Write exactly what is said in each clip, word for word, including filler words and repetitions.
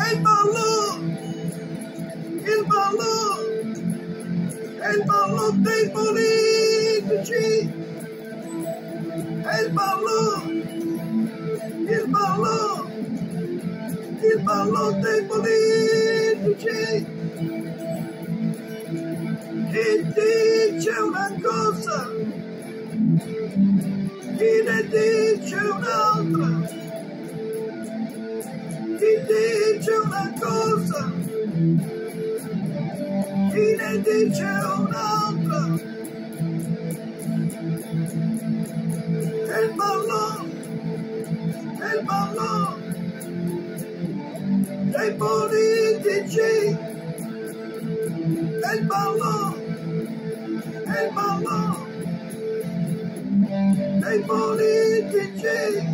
È il ballo, il ballo, è il ballo dei politici, è il ballo, il ballo, il ballo dei politici. Chi dice una cosa, chi ne dice un'altra, chi dice una cosa, chi ne dice un'altra. È il ballo, è il ballo dei politici, è il ballo, è il ballo dei politici.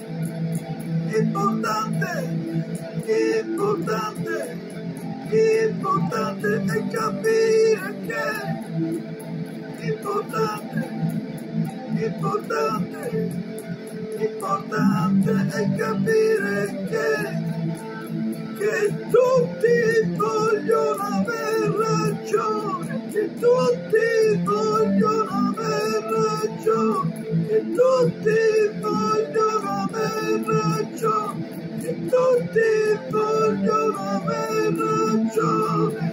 Importante, importante, importante è capire che, importante, importante, importante è capire che, che tutti vogliono aver ragione, che tutti vogliono aver ragione, che tutti vogliono aver ragione, che tutti vogliono aver ragione.